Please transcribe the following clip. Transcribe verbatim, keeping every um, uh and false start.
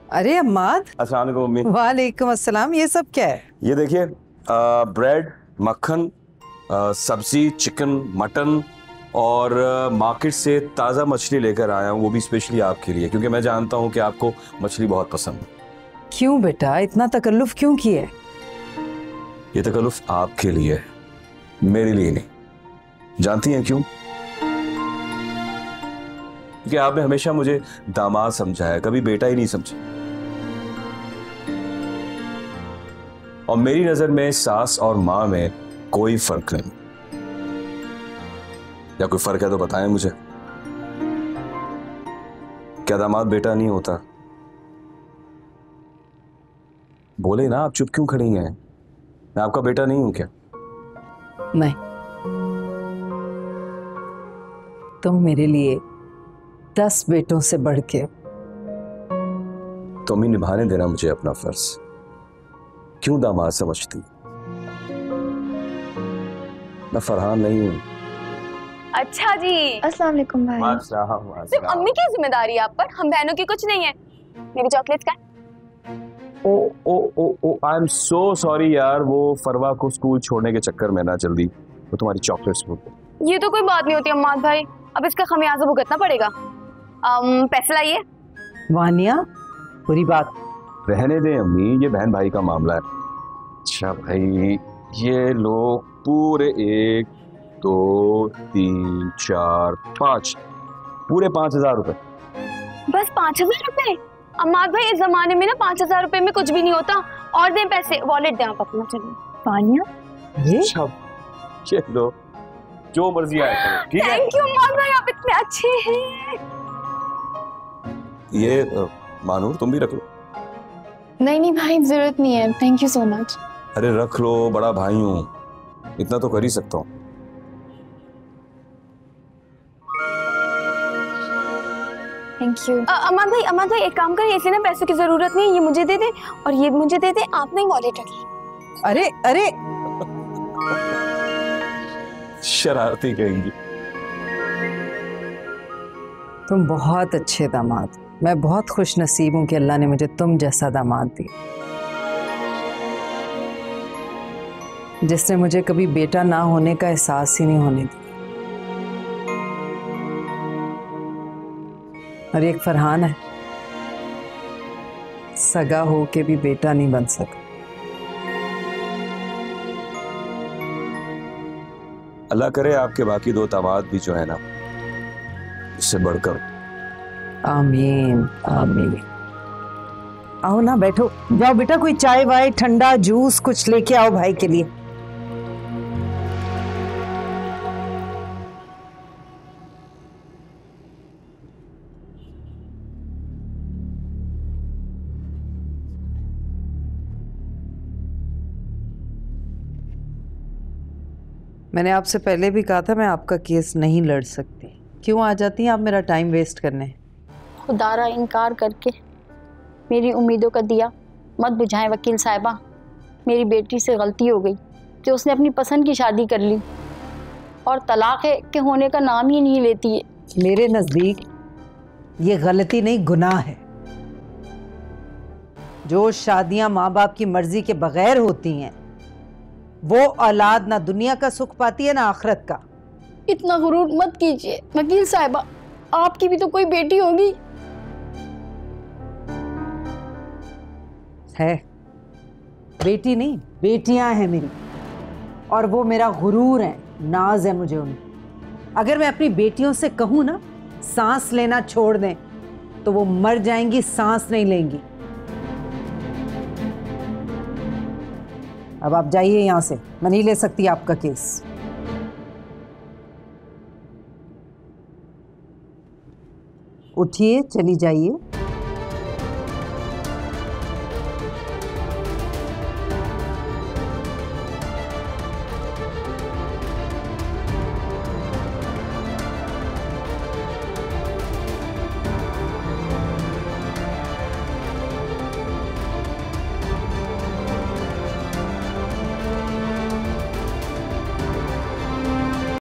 अरे अम्माद। अस्सलाम वालेकुम मम्मी। वालेकुम अस्सलाम। ये सब क्या है? ये देखिए, ब्रेड, मक्खन, सब्जी, चिकन, मटन और मार्केट से ताज़ा मछली लेकर आया हूँ, वो भी स्पेशली आपके लिए, क्योंकि मैं जानता हूँ कि आपको मछली बहुत पसंद है। क्यों बेटा, इतना तकल्लुफ क्यों किए? ये तकल्लुफ आपके लिए है, मेरे लिए नहीं। जानती हैं क्यों? क्योंकि आपने हमेशा मुझे दामाद समझा है, कभी बेटा ही नहीं समझा। और मेरी नजर में सास और माँ में कोई फर्क नहीं। या कोई फर्क है तो बताएं मुझे। क्या दामाद बेटा नहीं होता? बोले ना, आप चुप क्यों खड़ी हैं? मैं आपका बेटा नहीं हूं क्या? नहीं, तुम मेरे लिए दस बेटों से बढ़ के। तुम ही निभाने देना मुझे अपना फर्ज। क्यों दामाद समझती? मैं फरहान नहीं हूं। अच्छा जी। अस्सलाम वालेकुम भाई। सिर्फ अम्मी की जिम्मेदारी है आप पर, हम बहनों की कुछ नहीं है। मेरी चॉकलेट्स का? ओ ओ ओ ओ आई एम सो सॉरी यार, वो फरवा को स्कूल छोड़ने के चक्कर में ना जल्दी वो तुम्हारी चॉकलेट्स भूल गई। ये तो कोई बात नहीं होती अम्माद भाई, अब इसका खमियाजा भुगतना पड़ेगा। अम, पैसे लाइए। वानिया, बुरी बात। रहने दें अम्मी, ये बहन भाई का मामला है। अच्छा भाई, ये लोग पूरे एक दो तीन चार पाँच, पूरे पाँच हजार रुपए। बस पाँच हजार रुपए? अम्माद भाई, इस जमाने में ना पाँच हजार रुपए में कुछ भी नहीं होता। और दें पैसे, वॉलेट दें आप अपना। चलिए वानिया, ये ये लो, जो मर्जी आए करो, ठीक है? थैंक यू अम्माद भाई, आप इतने अच्छे हैं। ये uh, मानूर तुम भी रख लो। नहीं नहीं भाई, जरूरत नहीं है, थैंक यू सो मच। अरे रख लो, बड़ा भाई हूं, इतना तो कर ही सकता हूँ। Thank you. अम्माद भाई, अम्माद भाई एक काम करें, इसे ना पैसों की जरूरत नहीं है, ये मुझे दे दे और ये मुझे दे दे, आप नहीं वॉलेट रखिए। अरे अरे शरारती कहेंगी। तुम बहुत अच्छे दामाद। मैं बहुत खुश नसीब हूं कि अल्लाह ने मुझे तुम जैसा दामाद दिया, जिसने मुझे कभी बेटा ना होने का एहसास ही नहीं होने दिया। और एक फरहान है, सगा हो के भी बेटा नहीं बन सका। अल्लाह करे आपके बाकी दो दामाद भी जो है ना, इससे बढ़कर। आमीन आमीन। आओ ना, बैठो, जाओ बेटा, कोई चाय वाय, ठंडा जूस कुछ लेके आओ भाई के लिए। मैंने आपसे पहले भी कहा था मैं आपका केस नहीं लड़ सकती। क्यों आ जाती हैं आप मेरा टाइम वेस्ट करने? खुदारा इनकार करके मेरी उम्मीदों का दिया मत बुझाएं वकील साहिबा। मेरी बेटी से गलती हो गई कि उसने अपनी पसंद की शादी कर ली और तलाक है के होने का नाम ही नहीं लेती है। मेरे नज़दीक ये गलती नहीं, गुनाह है। जो शादियां माँ बाप की मर्जी के बगैर होती हैं, वो औलाद ना दुनिया का सुख पाती है ना आखिरत का। इतना गुरूर मत कीजिए वकील साहिबा, आपकी भी तो कोई बेटी होगी। है, बेटी नहीं बेटियां हैं मेरी, और वो मेरा गुरूर है, नाज है मुझे उनकी। अगर मैं अपनी बेटियों से कहूँ ना सांस लेना छोड़ दें, तो वो मर जाएंगी, सांस नहीं लेंगी। अब आप जाइए यहाँ से, मैं नहीं ले सकती आपका केस। उठिए, चली जाइए।